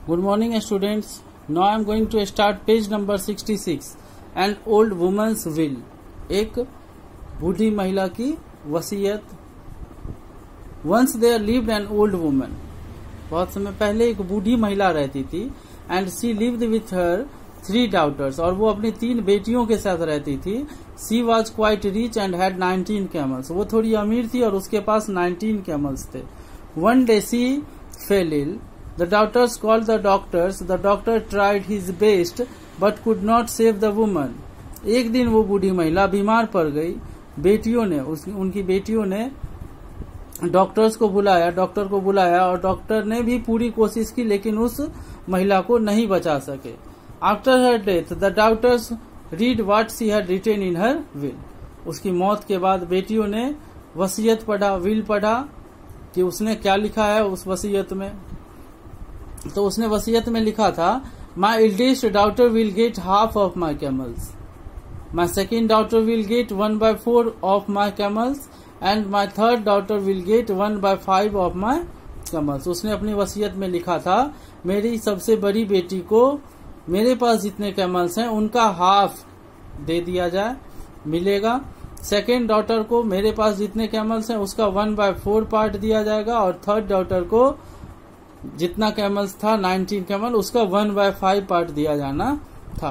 Good morning, students. Now I am going to start page number 66. An old woman's will. एक बूढ़ी महिला की वसीयत. Once there lived an old woman. बहुत समय पहले एक बूढ़ी महिला रहती थी. And she lived with her 3 daughters. और वो अपनी 3 बेटियों के साथ रहती थी. She was quite rich and had 19 camels. वो थोड़ी अमीर थी और उसके पास 19 camels थे. One day she fell ill. The daughters called the doctors. The doctor tried his best but could not save the woman. एक दिन वो बूढ़ी महिला बीमार पड़ गई. बेटियों ने उनकी बेटियों ने डॉक्टर को बुलाया और डॉक्टर ने भी पूरी कोशिश की लेकिन उस महिला को नहीं बचा सके. After her death, the daughters read what she had written in her will. उसकी मौत के बाद बेटियों ने वसीयत पढ़ा, विल पढ़ा कि उसने क्या लिखा है उस वसीयत में. तो उसने वसीयत में लिखा था, My eldest daughter will get half of my camels. My second daughter will get 1/4 of my camels and my third daughter will get 1/5 of my camels. उसने अपनी वसीयत में लिखा था, मेरी सबसे बड़ी बेटी को मेरे पास जितने कैमल्स हैं उनका हाफ दे दिया जाए, मिलेगा. सेकेंड डॉटर को मेरे पास जितने कैमल्स हैं उसका 1/4 पार्ट दिया जाएगा और थर्ड डॉटर को जितना कैमल्स था 19 कैमल उसका 1/5 पार्ट दिया जाना था.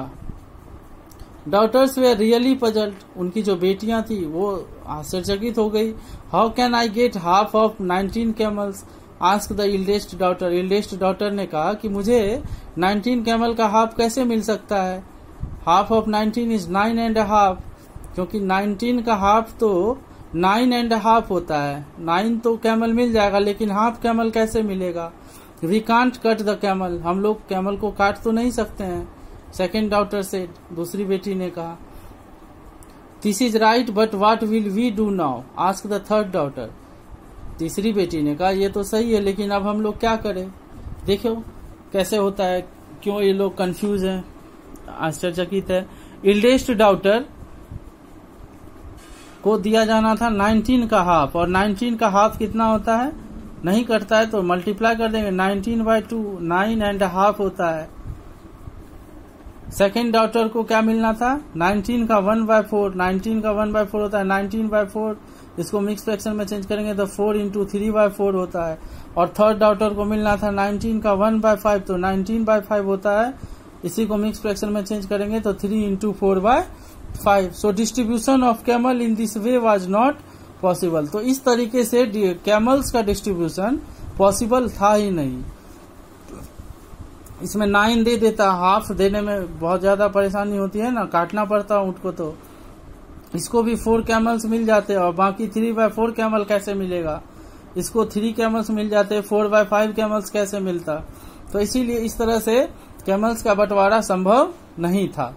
Daughters were really puzzled. उनकी जो बेटियां थी वो आश्चर्यचकित हो गई. How can I get half of 19 camels ask the eldest daughter. Eldest daughter ने कहा कि मुझे 19 कैमल का हाफ कैसे मिल सकता है. Half of 19 is 9.5. क्योंकि 19 का हाफ तो 9.5 होता है. 9 तो कैमल मिल जाएगा लेकिन हाफ कैमल कैसे मिलेगा. We can't cut the camel. हम लोग कैमल को काट तो नहीं सकते हैं. सेकेंड डॉटर से दूसरी बेटी ने कहा. This is right but what will we do now ask the third daughter. तीसरी बेटी ने कहा ये तो सही है लेकिन अब हम लोग क्या करें. देखो कैसे होता है, क्यों ये लोग कंफ्यूज हैं, आश्चर्यचकित है. इल्डेस्ट डॉटर को दिया जाना था 19 का हाफ और 19 का हाफ कितना होता है, नहीं करता है तो मल्टीप्लाई कर देंगे. 19/2 9.5 होता है. सेकेंड डॉटर को क्या मिलना था, 19 का 1/4. 19 का 1/4 होता है 19/4. इसको मिक्स फ्रैक्शन में चेंज करेंगे तो 4 × 3/4 होता है. और थर्ड डॉटर को मिलना था 19 का 1/5 तो 19/5 होता है. इसी को मिक्स फ्रैक्शन में चेंज करेंगे तो 3 × 4/5. So distribution of camel in this way was not possible. तो इस तरीके से कैमल्स का डिस्ट्रीब्यूशन पॉसिबल था ही नहीं. इसमें 9 दे देता, हाफ देने में बहुत ज्यादा परेशानी होती है ना, काटना पड़ता ऊंट को. तो इसको भी 4 कैमल्स मिल जाते और बाकी 3/4 कैमल कैसे मिलेगा. इसको 3 कैमल्स मिल जाते, 4/5 कैमल्स कैसे मिलता. तो इसीलिए इस तरह से कैमल्स का बंटवारा संभव नहीं था.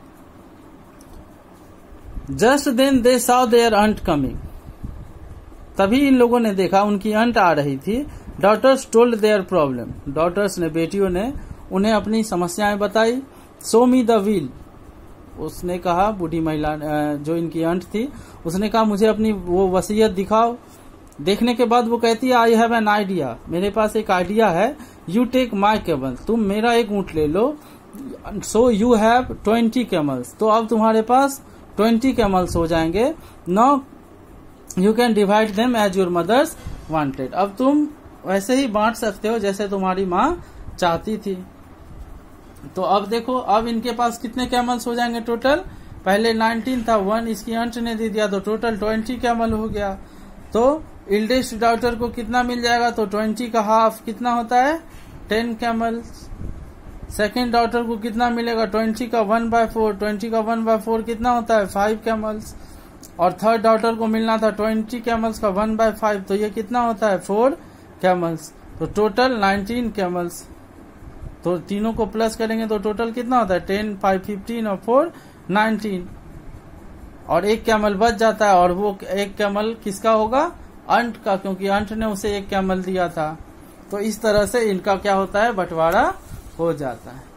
Just then they saw there ant coming. तभी इन लोगों ने देखा उनकी अंट आ रही थी. Daughters told their problem. Daughters ने, बेटियों ने उन्हें अपनी समस्याएं बताई. Show me the will. उसने कहा, बूढ़ी महिला जो इनकी अंट थी उसने कहा मुझे अपनी वो वसीयत दिखाओ. देखने के बाद वो कहती है, आई हैव एन आइडिया. मेरे पास एक आइडिया है. You take my camel. तुम मेरा एक ऊंट ले लो. So you have 20 camels. तो अब तुम्हारे पास 20 कैमल्स हो जाएंगे. Now you can divide them as your mothers wanted. अब तुम वैसे ही बांट सकते हो जैसे तुम्हारी माँ चाहती थी. तो अब देखो, अब इनके पास कितने कैमल्स हो जाएंगे टोटल. पहले 19 था, 1 इसकी अंट ने दे दिया तो टोटल 20 कैमल हो गया. तो इल्डेस्ट डॉटर को कितना मिल जाएगा, तो 20 का हाफ कितना होता है 10 कैमल्स. सेकेंड डॉटर को कितना मिलेगा, 20 का 1/4. 20 का 1/4 कितना होता है 5 कैमल्स. और थर्ड डॉटर को मिलना था 20 कैमल्स का 1/5 तो ये कितना होता है 4 कैमल्स. तो टोटल 19 कैमल्स. तो तीनों को प्लस करेंगे तो टोटल कितना होता है 10, 5, 15 और 4 19. और एक कैमल बच जाता है और वो एक कैमल किसका होगा, अंट का, क्योंकि अंट ने उसे एक कैमल दिया था. तो इस तरह से इनका क्या होता है, बंटवारा हो जाता है.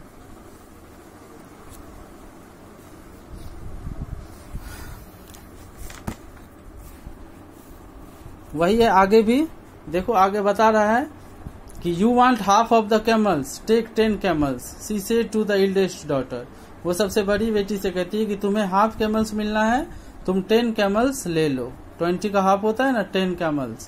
वही है आगे भी. देखो आगे बता रहा है कि you want half of the camels, take 10 camels, she said to the eldest daughter. वो सबसे बड़ी बेटी से कहती है कि तुम्हें हाफ कैमल्स मिलना है, तुम 10 कैमल्स ले लो। 20 का हाफ होता है ना, 10 camels.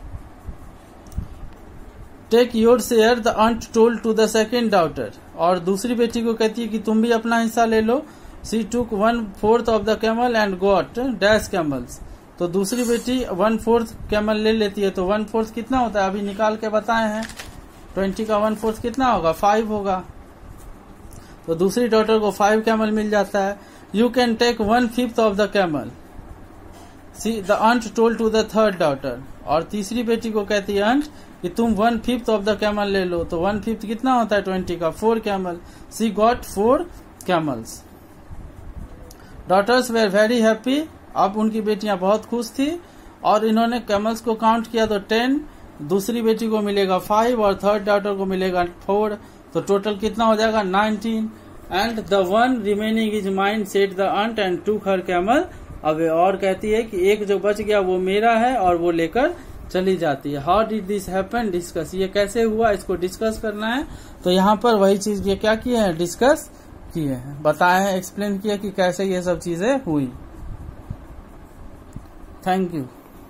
Take your share, the ant told to the second daughter. और दूसरी बेटी को कहती है कि तुम भी अपना हिस्सा ले लो। She took 1/4 of the camel and got dash camels. तो दूसरी बेटी 1/4 कैमल ले लेती है। तो 1/4 कितना होता है, अभी निकाल के बताए हैं। 20 का 1/4 कितना होगा, 5 होगा। तो दूसरी डॉटर को 5 कैमल मिल जाता है। You can take 1/5 of the camel, she the ant told to the third daughter. और तीसरी बेटी को कहती है आंट कि तुम 1/5 ऑफ द कैमल ले लो। तो 1/5 कितना होता है 20 का, 4 camel. She got 4 camels. Daughters were very happy. अब उनकी बेटियां बहुत खुश थी और इन्होंने कैमल्स को काउंट किया तो 10, दूसरी बेटी को मिलेगा 5 और थर्ड डॉटर को मिलेगा 4। तो टोटल कितना हो जाएगा, 19। And the one remaining is mine, said the ant and took her camel away. और कहती है कि एक जो बच गया वो मेरा है और वो लेकर चली जाती है। How did this happen, discuss. ये कैसे हुआ, इसको डिस्कस करना है। तो यहाँ पर वही चीज ये क्या किए हैं, डिस्कस किए हैं, बताए हैं, एक्सप्लेन किया कि कैसे ये सब चीजें हुई। Thank you.